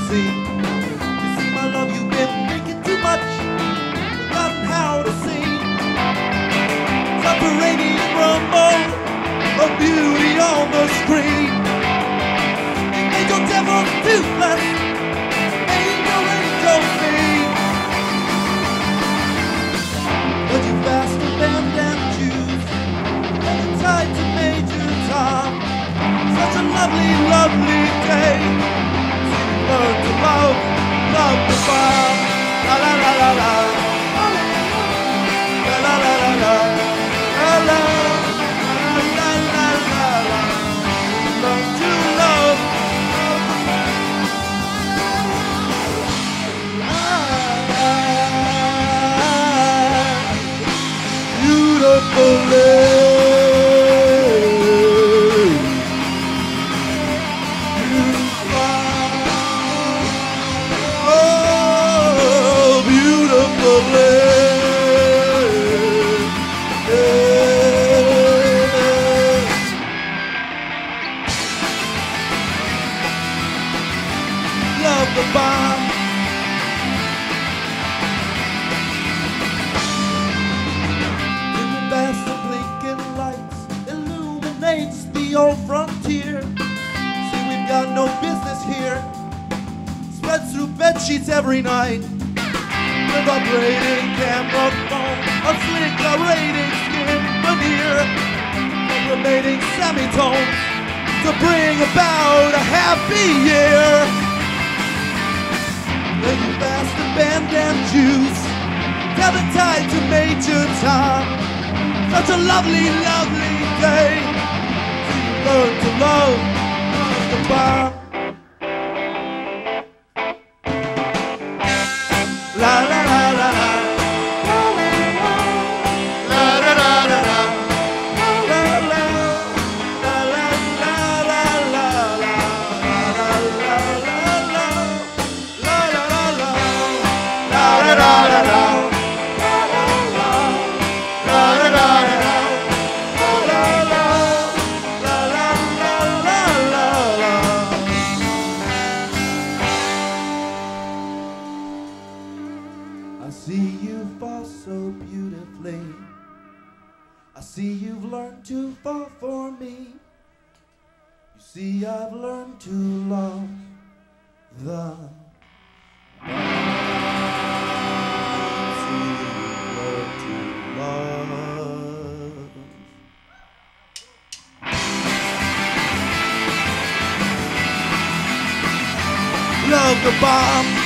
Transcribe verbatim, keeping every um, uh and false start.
see. You see, my love, you've been thinking too much, forgotten how to sing. Subterranean rumble of beauty on the screen. Angel, devil, toothless, angel, angel, me. But you fast abandoned Jews, and you're tied to Major Tom. Such a lovely, lovely day. So you learn to love, love the bomb. La la la la la. La la la la la. La la la la la la. Learn to love. Beautiful lady. Love the bomb. Dim past the blinking lights illuminates the old frontier. See, we've got no business here. Spreads through bed sheets every night. The vibrating camera phone, a slick narrating skin veneer, sublimating semitones to bring about a happy year. Then you fast abandoned Jews, tethered tied to Major Tom. Such a lovely, lovely day. So you learn to love, love the bomb. La la la la la. La la la. La la la la la. La la la la la la la la. La la la la. La la la la. La la la la la. La la la. La la la la la. La la la la la la. I see you fall so beautifully. I see you've learned to fall for me. You see, I've learned to love the bomb. See, you've learned to love. Love the bomb.